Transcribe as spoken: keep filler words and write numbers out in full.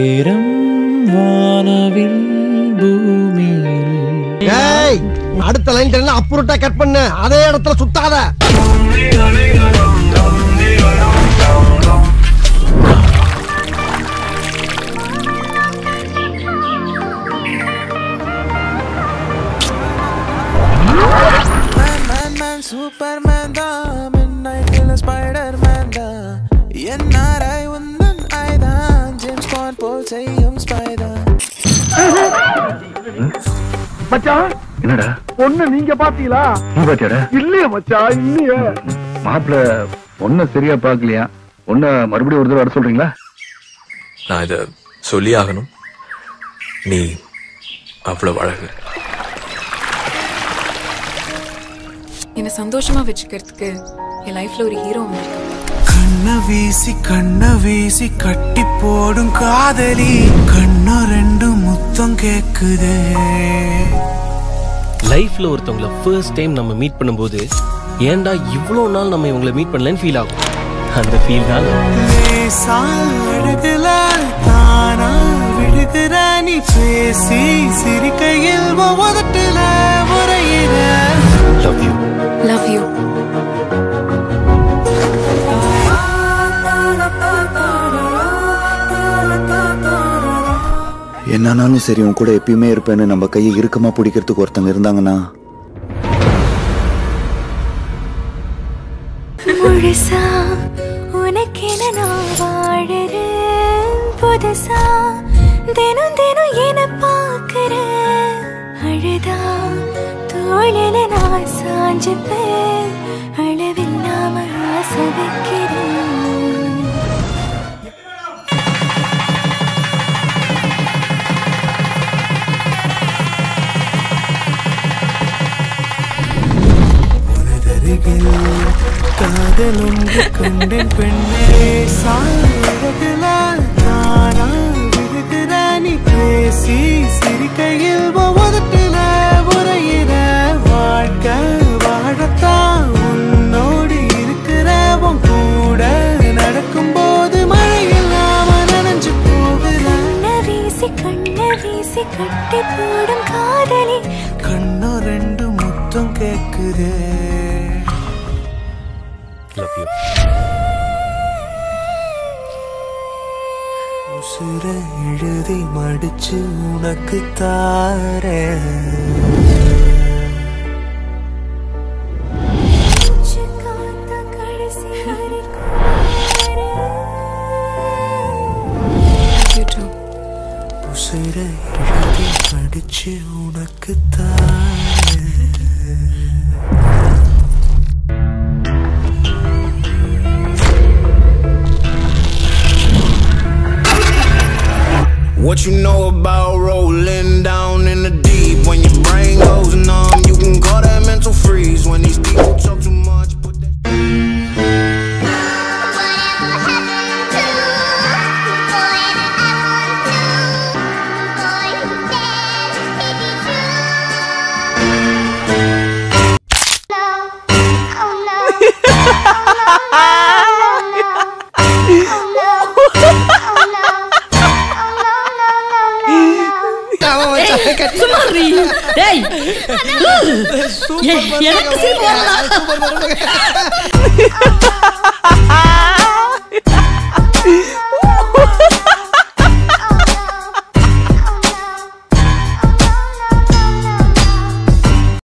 நேரம் வானவில் பூமியில். ஏய் அடுத்த லைன் எல்லாம் அப்புறட்டா கட் பண்ணு, அதே இடத்துல சுத்தாத. Superman da midnight killer Spider-Man da ennarai undan aida James Bond pol seiyum spider மச்சான் என்னடா பொண்ணு நீங்க பாத்தீங்களா? நீ பாத்தியாடா? இல்லையே மச்சான், இல்லையே. மாப்பிள்ள பொண்ணு சரியா பாக்கலையா? பொண்ண மறுபடியும் ஒரு தடவை வர சொல்றீங்களா? நான் இத சொல்லி ஆகணும். நீ அவ்வளவு அழகு. என்ன சந்தோஷமா வச்சுக்கிறதுக்கு என் லைஃப்ல ஒரு ஹீரோ வந்திருக்காங்க. கண்ண வீசி கண்ண வீசி கட்டி போடும் காதலி கண்ண ரெண்டு முத்தம் கேக்குதே. லைஃப்ல ஒருத்தவங்கள ஃபர்ஸ்ட் டைம் நம்ம மீட் பண்ணும்போது ஏன்டா இவ்வளோ நாள் நம்ம இவங்களை மீட் பண்ணலன்னு ஃபீல் ஆகும். அந்த ஃபீல் தான் அழகுல தானா விழுகிற நீ பேசி சிரிக்கையில் ஒவ்வொருட்டுல முறையிற. Love you love you. என்னானாலும் சரி உன் கூட எப்பயுமே இருப்பேன்னு நம்ம கையை இறுக்கமா பிடிக்கிறதுக்கு ஒருத்தங்க இருந்தாங்கன்னா முழுசா உனக்கென நான் வாழறேன். புதுசா தினம் தினம் என பார்க்கிறேன். அழுதா தோளில நான் சாஞ்சுப்பேன். அளவில்லாம ஆசை வைக்கிறேன். காதல் ஒன்று கண்டேன் பெண்ணே சாழகுல நானா விழுகிற நீ பேசி சிரிக்கையில் ஒவ்வொருட்டுல முறையிற. வாழ்க்கை வாழத்தான் உன்னோடு இருக்கிற உன் கூட நடக்கும் போது மழை இல்லாம நனைஞ்சு போகிற. கண்ண வீசி கண்ண வீசி கட்டி போடும் காதலி கண்ணோ ரெண்டு முத்தம் கேக்குதே. Love you. உசுர எழுதி மடிச்சு உனக்கு தாரேன். உசுர எழுதி மடிச்சு உனக்கு தாரேன். What you know about rolling down in the deep? When your brain goes numb, you can call that mental freeze. When these people talk too much, put that சுமாரி. டேய் எனக்கு சீன் போடலாம்.